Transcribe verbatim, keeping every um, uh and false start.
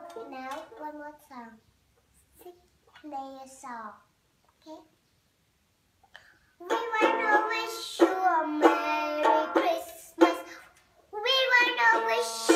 Okay, now one more song. Play a song. Okay? We wanna wish you a Merry Christmas. We wanna wish